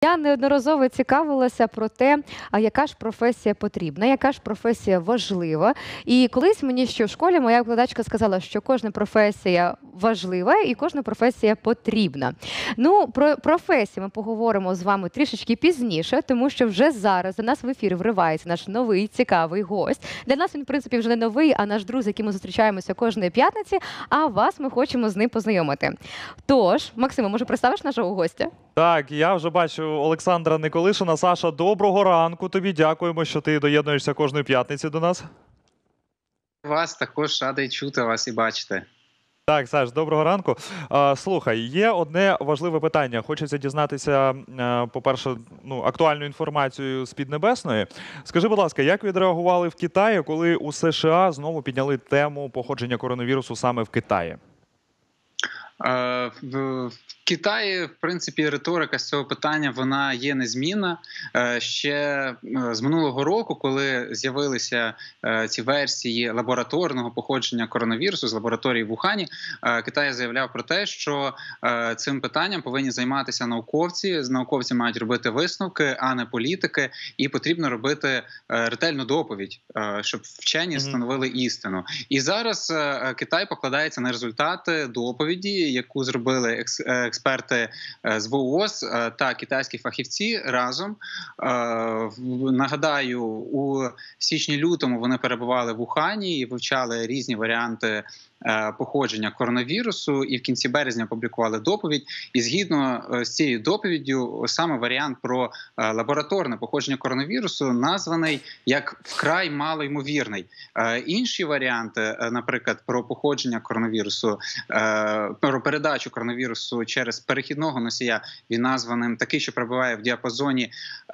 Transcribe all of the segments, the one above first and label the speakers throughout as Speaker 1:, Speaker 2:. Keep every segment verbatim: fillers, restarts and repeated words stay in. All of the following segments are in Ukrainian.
Speaker 1: Я неодноразово цікавилася про те, а яка ж професія потрібна, яка ж професія важлива. І колись мені ще в школі моя викладачка сказала, що кожна професія важлива і кожна професія потрібна. Ну, про професії ми поговоримо з вами трішечки пізніше, тому що вже зараз до нас в ефір вривається наш новий цікавий гость. Для нас він, в принципі, вже не новий, а наш друг, з яким ми зустрічаємося кожної п'ятниці, а вас ми хочемо з ним познайомити. Тож, Максиме, може, представиш нашого гостя?
Speaker 2: Так, я вже бачу Олександра Николишина. Саша, доброго ранку тобі. Дякуємо, що ти доєднуєшся кожної п'ятниці до нас.
Speaker 3: Вас також радий чути вас і бачити.
Speaker 2: Так, Саш, доброго ранку. А, слухай, є одне важливе питання. Хочеться дізнатися, по-перше, ну, актуальну інформацію з Піднебесної. Скажи, будь ласка, як відреагували в Китаї, коли у США знову підняли тему походження коронавірусу саме в Китаї?
Speaker 3: В Китаї, в принципі, риторика з цього питання, вона є незмінна. Ще з минулого року, коли з'явилися ці версії лабораторного походження коронавірусу з лабораторії в Ухані, Китай заявляв про те, що цим питанням повинні займатися науковці. Науковці мають робити висновки, а не політики, і потрібно робити ретельну доповідь, щоб вчені встановили істину. І зараз Китай покладається на результати доповіді, яку зробили експерти з ВООЗ та китайські фахівці разом. Нагадаю, у січні-лютому вони перебували в Ухані і вивчали різні варіанти походження коронавірусу, і в кінці березня опублікували доповідь. І згідно з цією доповіддю, саме варіант про лабораторне походження коронавірусу названий як вкрай малоймовірний. Інші варіанти, наприклад, про походження коронавірусу, про передачу коронавірусу через перехідного носія, він названим такий, що перебуває в діапазоні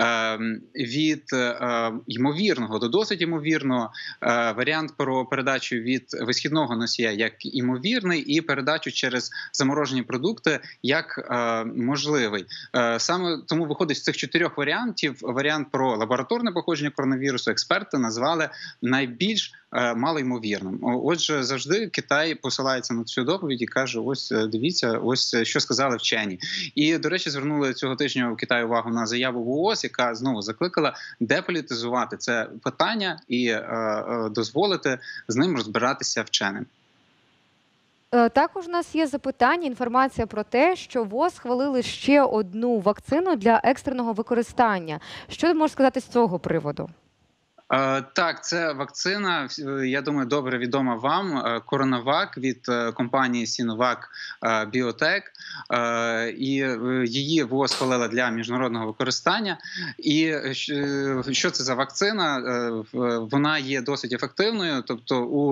Speaker 3: від ймовірного до досить ймовірного, варіант про передачу від висхідного носія як імовірний, і передачу через заморожені продукти як е, можливий. Е, саме тому виходить з цих чотирьох варіантів, варіант про лабораторне походження коронавірусу експерти назвали найбільш е, малоймовірним. Отже, завжди Китай посилається на цю доповідь і каже, ось дивіться, ось що сказали вчені. І, до речі, звернули цього тижня в Китаї увагу на заяву ВООЗ, яка знову закликала деполітизувати це питання і е, е, дозволити з ним розбиратися вченим.
Speaker 1: Також у нас є запитання, інформація про те, що ВООЗ схвалили ще одну вакцину для екстреного використання. Що ти можеш сказати з цього приводу?
Speaker 3: Так, це вакцина, я думаю, добре відома вам, Коронавак від компанії Sinovac Biotech. І її ВООЗ схвалила для міжнародного використання. І що це за вакцина? Вона є досить ефективною. Тобто у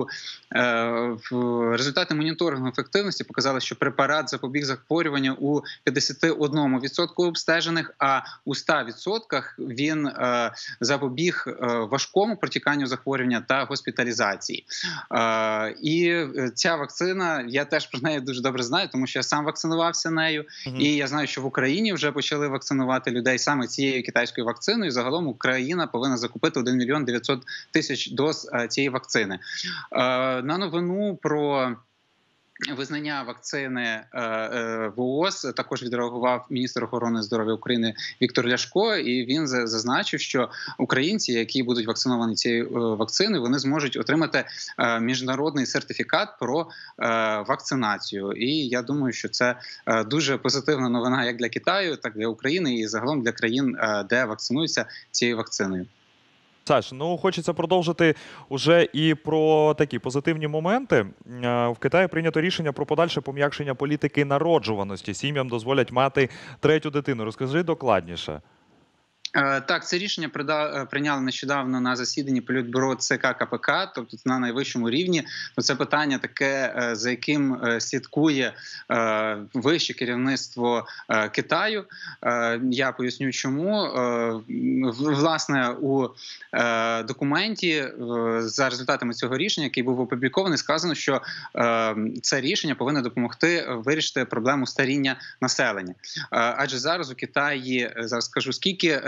Speaker 3: результати моніторингу ефективності показали, що препарат запобіг захворюванню у п'ятдесят один відсоток обстежених, а у ста відсотках він запобіг важкому важкому протіканню захворювання та госпіталізації. Е, і ця вакцина, я теж про неї дуже добре знаю, тому що я сам вакцинувався нею. Mm-hmm. І я знаю, що в Україні вже почали вакцинувати людей саме цією китайською вакциною. Загалом Україна повинна закупити один мільйон дев'ятсот тисяч доз е, цієї вакцини. Е, на новину про визнання вакцини ВООЗ також відреагував міністр охорони здоров'я України Віктор Ляшко, і він зазначив, що українці, які будуть вакциновані цією вакциною, вони зможуть отримати міжнародний сертифікат про вакцинацію. І я думаю, що це дуже позитивна новина як для Китаю, так і для України і загалом для країн, де вакцинуються цією вакциною.
Speaker 2: Саш, ну хочеться продовжити уже і про такі позитивні моменти. В Китаї прийнято рішення про подальше пом'якшення політики народжуваності. Сім'ям дозволять мати третю дитину. Розкажи докладніше.
Speaker 3: Так, це рішення прийняли нещодавно на засіданні Політбюро ЦК КПК, тобто на найвищому рівні. Це питання таке, за яким слідкує вище керівництво Китаю. Я поясню, чому. Власне, у документі за результатами цього рішення, який був опублікований, сказано, що це рішення повинно допомогти вирішити проблему старіння населення. Адже зараз у Китаї, зараз скажу скільки,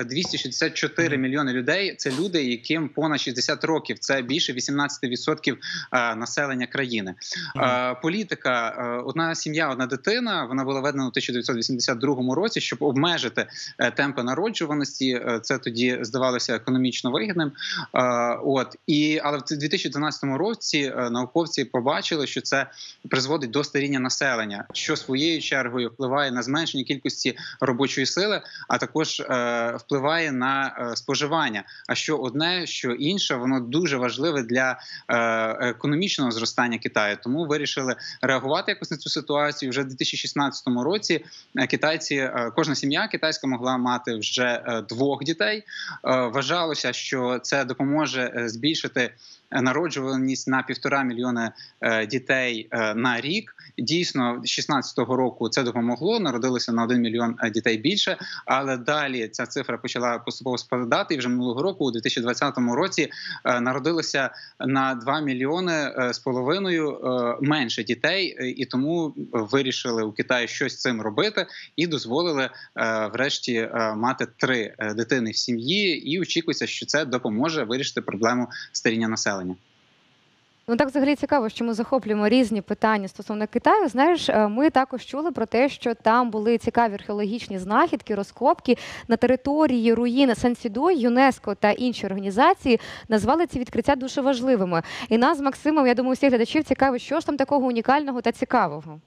Speaker 3: двісті шістдесят чотири мільйони людей – це люди, яким понад шістдесят років. Це більше вісімнадцять відсотків населення країни. Mm-hmm. Політика «одна сім'я, одна дитина», вона була введена у тисяча дев'ятсот вісімдесят другому році, щоб обмежити темпи народжуваності. Це тоді здавалося економічно вигідним. От. І, але в дві тисячі дванадцятому році науковці побачили, що це призводить до старіння населення, що своєю чергою впливає на зменшення кількості робочої сили, а також е, впливає на е, споживання. А що одне, що інше, воно дуже важливе для е, економічного зростання Китаю. Тому вирішили реагувати якось на цю ситуацію. Вже в дві тисячі шістнадцятому році китайці, е, кожна сім'я китайська могла мати вже е, двох дітей. Е, вважалося, що це допоможе збільшити народжуваність на півтора мільйони е, дітей е, на рік. Дійсно, з шістнадцятого року це допомогло, народилося на один мільйон дітей більше, але далі ця цифра почала поступово спадати, і вже минулого року, у дві тисячі двадцятому році, е, народилося на два мільйони е, з половиною е, менше дітей, і тому вирішили у Китаї щось з цим робити і дозволили е, врешті е, мати три дитини в сім'ї, і очікується, що це допоможе вирішити проблему старіння населення.
Speaker 1: Ну так взагалі цікаво, що ми захоплюємо різні питання стосовно Китаю. Знаєш, ми також чули про те, що там були цікаві археологічні знахідки, розкопки на території руїни Сансідой, ЮНЕСКО та інші організації назвали ці відкриття дуже важливими. І нас з Максимом, я думаю, всіх глядачів цікавить, що ж там такого унікального та цікавого.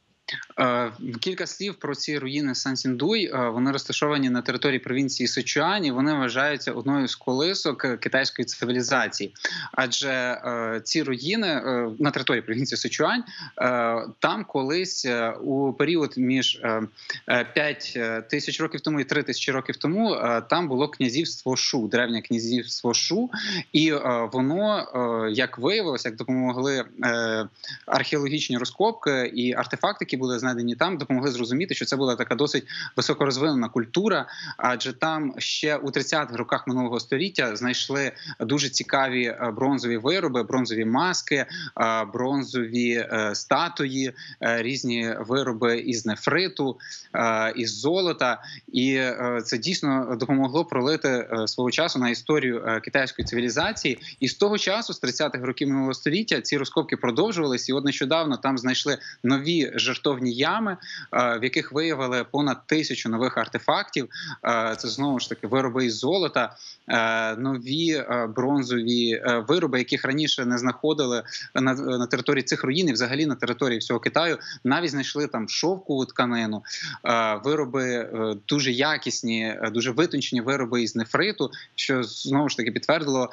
Speaker 3: Кілька слів про ці руїни Сан-Сіндуй. Вони розташовані на території провінції Сичуань, і вони вважаються одною з колисок китайської цивілізації. Адже ці руїни на території провінції Сичуань, там колись у період між п'ять тисяч років тому і три тисячі років тому там було князівство Шу, древнє князівство Шу, і воно, як виявилося, як допомогли археологічні розкопки і артефакти, які були знайдені там, допомогли зрозуміти, що це була така досить високорозвинена культура, адже там ще у тридцятих роках минулого століття знайшли дуже цікаві бронзові вироби, бронзові маски, бронзові статуї, різні вироби із нефриту, із золота. І це дійсно допомогло пролити свого часу на історію китайської цивілізації. І з того часу, з тридцятих років минулого століття, ці розкопки продовжувалися. І от нещодавно там знайшли нові жертовні ями, в яких виявили понад тисячу нових артефактів. Це знову ж таки вироби із золота, нові бронзові вироби, яких раніше не знаходили на, на території цих руїн і взагалі на території всього Китаю. Навіть знайшли там шовкову тканину, вироби дуже якісні, дуже витончені вироби із нефриту, що знову ж таки підтвердило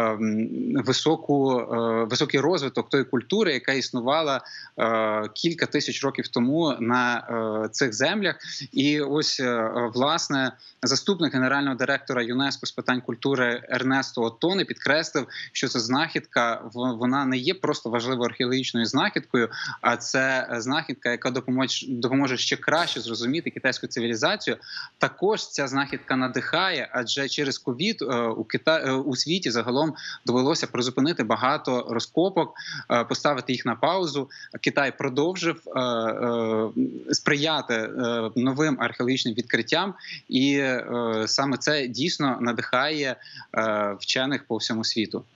Speaker 3: високу, високий розвиток тої культури, яка існувала кілька тисяч років тому на е, цих землях. І ось, е, власне, заступник генерального директора ЮНЕСКО з питань культури Ернесто Оттоне підкреслив, що ця знахідка, вона не є просто важливою археологічною знахідкою, а це знахідка, яка допоможе, допоможе ще краще зрозуміти китайську цивілізацію. Також ця знахідка надихає, адже через ковід е, у, Кита... е, у світі загалом довелося призупинити багато розкопок, е, поставити їх на паузу. Китай продовжив е, е, сприяти е, новим археологічним відкриттям, і е, саме це дійсно надихає е, вчених по всьому світу.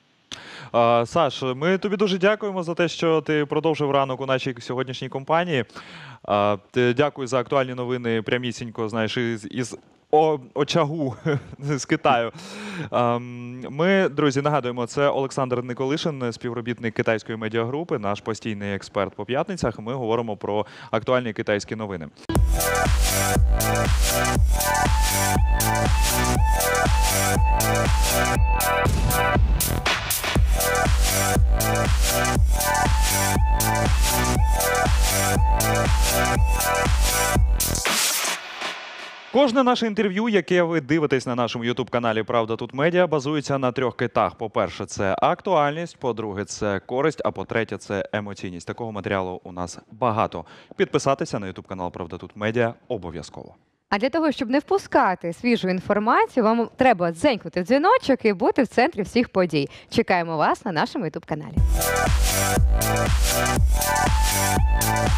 Speaker 2: А, Саш, ми тобі дуже дякуємо за те, що ти продовжив ранок у нашій сьогоднішній компанії. А, ти, дякую за актуальні новини прямісінько, знаєш, із, із о, очагу з Китаю. А, ми, друзі, нагадуємо, це Олександр Николишин, співробітник китайської медіагрупи, наш постійний експерт по п'ятницях. Ми говоримо про актуальні китайські новини. Кожне наше інтерв'ю, яке ви дивитесь на нашому ютуб-каналі «Правда тут медіа», базується на трьох китах. По-перше, це актуальність, по-друге, це користь, а по-третє, це емоційність. Такого матеріалу у нас багато. Підписатися на ютуб-канал «Правда тут медіа» обов'язково.
Speaker 1: А для того, щоб не впускати свіжу інформацію, вам треба дзенькнути в дзвіночок і бути в центрі всіх подій. Чекаємо вас на нашому ютуб-каналі.